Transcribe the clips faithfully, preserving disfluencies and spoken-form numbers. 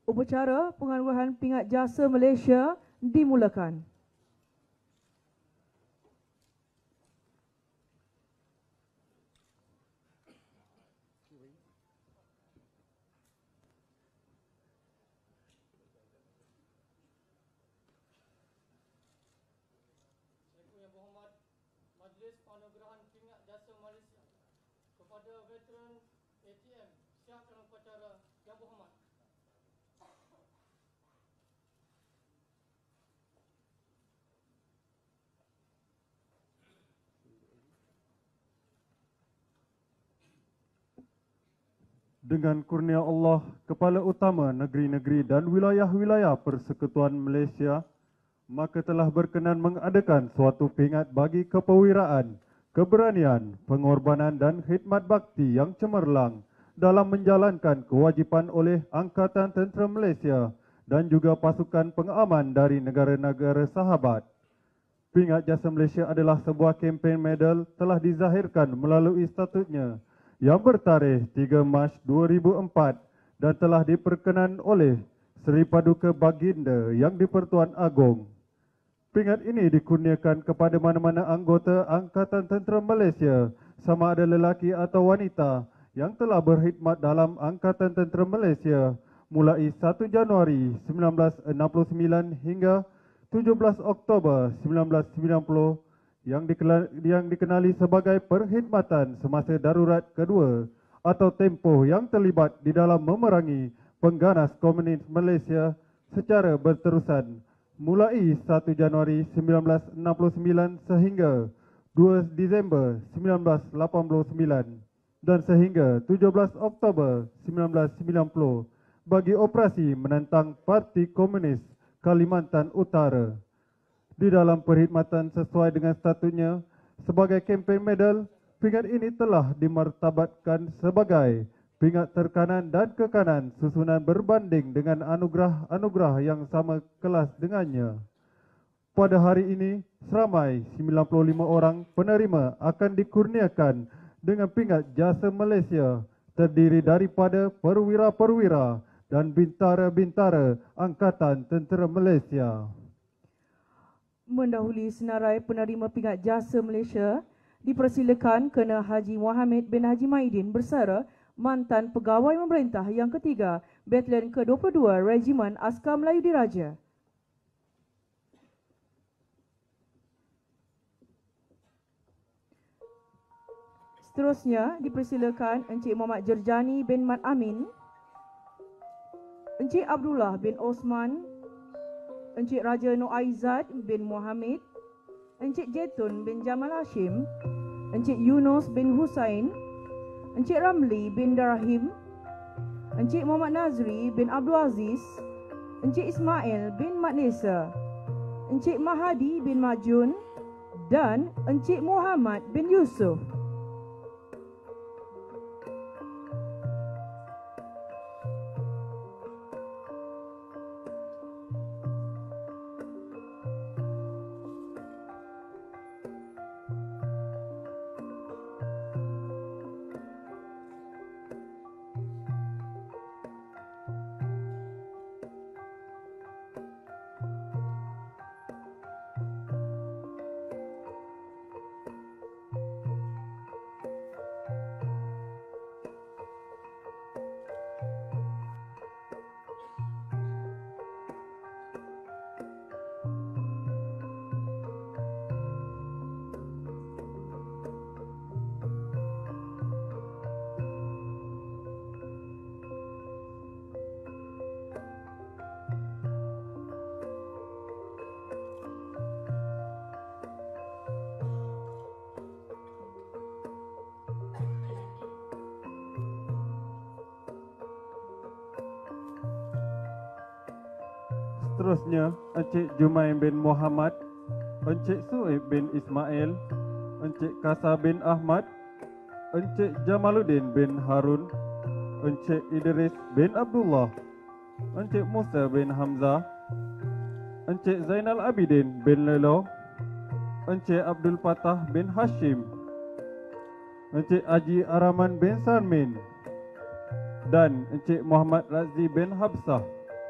Upacara penganugerahan Pingat Jasa Malaysia dimulakan. Yang berhormat Majlis Penganugerahan Pingat Jasa Malaysia, kepada veteran A T M siapkan upacara yang berhormat. Dengan kurnia Allah, Kepala Utama negeri-negeri dan wilayah-wilayah Persekutuan Malaysia, maka telah berkenan mengadakan suatu pingat bagi kepewiraan, keberanian, pengorbanan dan khidmat bakti yang cemerlang dalam menjalankan kewajipan oleh Angkatan Tentera Malaysia dan juga pasukan pengaman dari negara-negara sahabat. Pingat Jasa Malaysia adalah sebuah kempen medal telah dizahirkan melalui statutnya yang bertarikh tiga Mac dua ribu empat dan telah diperkenan oleh Seri Paduka Baginda Yang di-Pertuan Agong. Pingat ini dikurniakan kepada mana-mana anggota Angkatan Tentera Malaysia, sama ada lelaki atau wanita, yang telah berkhidmat dalam Angkatan Tentera Malaysia mulai satu Januari seribu sembilan ratus enam puluh sembilan hingga tujuh belas Oktober seribu sembilan ratus sembilan puluh yang dikenali, yang dikenali sebagai perkhidmatan semasa darurat kedua atau tempoh yang terlibat di dalam memerangi pengganas komunis Malaysia secara berterusan mulai satu Januari seribu sembilan ratus enam puluh sembilan sehingga dua Disember seribu sembilan ratus lapan puluh sembilan dan sehingga tujuh belas Oktober seribu sembilan ratus sembilan puluh bagi operasi menentang Parti Komunis Kalimantan Utara. Di dalam perkhidmatan sesuai dengan statutnya sebagai kempen medal, pingat ini telah dimartabatkan sebagai pingat terkanan dan kekanan susunan berbanding dengan anugerah-anugerah yang sama kelas dengannya. Pada hari ini, seramai sembilan puluh lima orang penerima akan dikurniakan dengan Pingat Jasa Malaysia terdiri daripada perwira-perwira dan bintara-bintara Angkatan Tentera Malaysia. Mendahului senarai penerima Pingat Jasa Malaysia, dipersilakan Kena Haji Mohamed bin Haji Maidin bersara mantan pegawai pemerintah yang ketiga Batalion ke dua puluh dua Regimen Askar Melayu Diraja. Seterusnya dipersilakan Encik Muhammad Jerjani bin Mat Amin, Encik Abdullah bin Osman, Encik Raja Nur Aizad bin Muhammad, Encik Jetun bin Jamal Hashim, Encik Yunus bin Husain, Encik Ramli bin Darahim, Encik Muhammad Nazri bin Abdul Aziz, Encik Ismail bin Mat Nisa, Encik Mahadi bin Majun dan Encik Muhammad bin Yusuf. Seterusnya, Encik Jumain bin Muhammad, Encik Suib bin Ismail, Encik Kasa bin Ahmad, Encik Jamaluddin bin Harun, Encik Idris bin Abdullah, Encik Musa bin Hamzah, Encik Zainal Abidin bin Lelo, Encik Abdul Fatah bin Hashim, Encik Haji Araman bin Sarmin dan Encik Muhammad Razi bin Habsah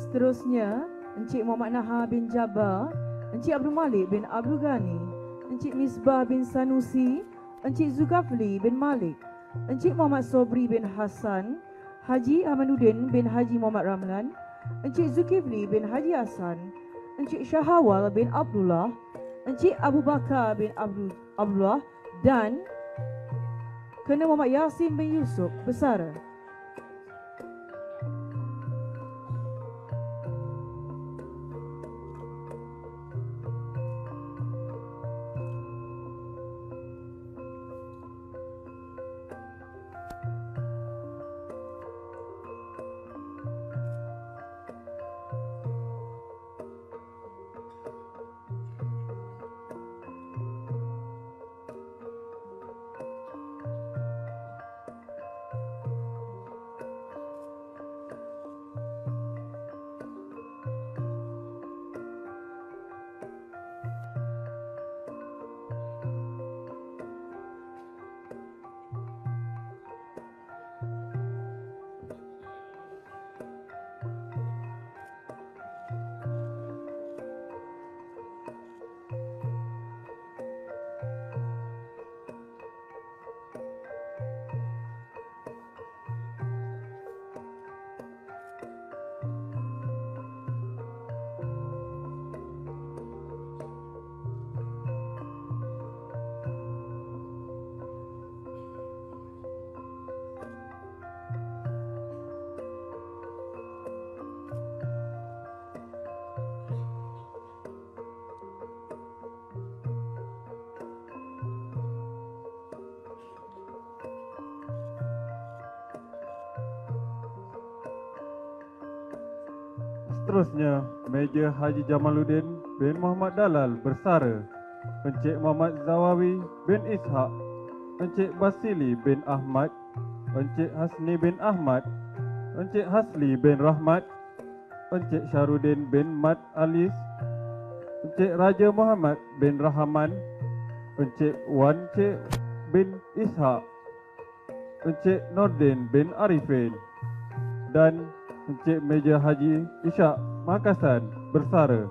Seterusnya, Encik Muhammad Naha bin Jabar, Encik Abdul Malik bin Abdul Ghani, Encik Misbah bin Sanusi, Encik Zulkifli bin Malik, Encik Muhammad Sobri bin Hassan, Haji Ahmaduddin bin Haji Muhammad Ramlan, Encik Zulkifli bin Haji Hassan, Encik Syahawal bin Abdullah, Encik Abu Bakar bin Abdul Abdullah dan Colonel Muhammad Yasin bin Yusuf bersara. Seterusnya, Meja Haji Jamaluddin bin Muhammad Dalal bersara, Encik Muhammad Zawawi bin Ishaq, Encik Basili bin Ahmad, Encik Hasni bin Ahmad, Encik Hasli bin Rahmat, Encik Syarudin bin Mat Alis, Encik Raja Muhammad bin Rahman, Encik Wan Cik bin Ishaq, Encik Nordin bin Arifin dan Encik Meja Haji Ishak Makassar bersara.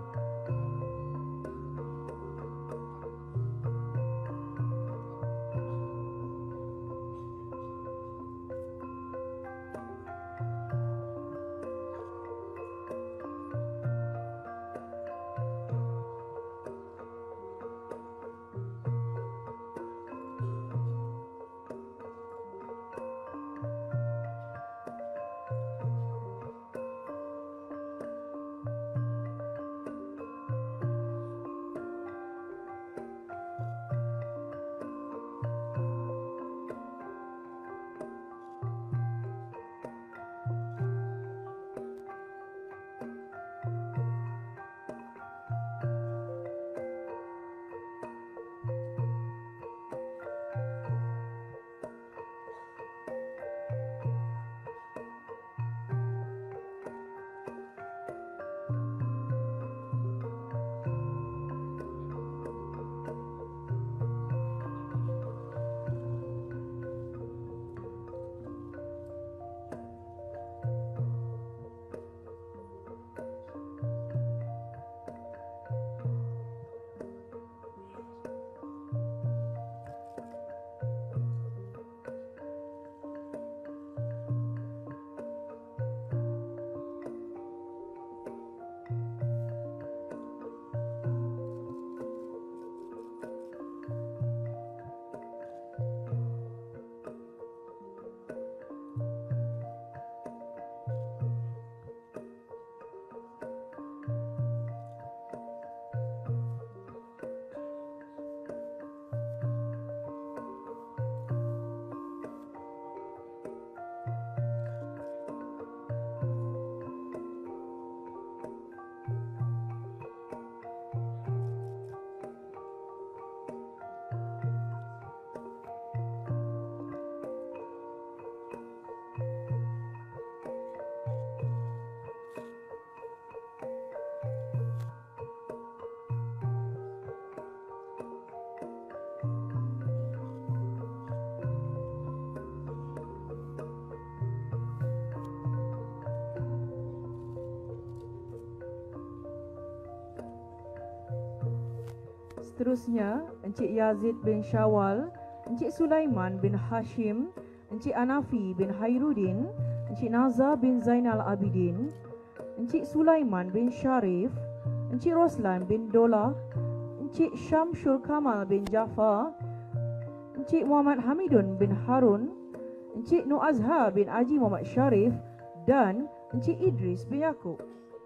seterusnya Encik Yazid bin Syawal, Encik Sulaiman bin Hashim, Encik Anafi bin Hairuddin, Encik Naza bin Zainal Abidin, Encik Sulaiman bin Sharif, Encik Roslan bin Dolah, Encik Syamsul Kamal bin Jafar, Encik Muhammad Hamidun bin Harun, Encik Nur Azhar bin Haji Muhammad Sharif dan Encik Idris bin Yaakob.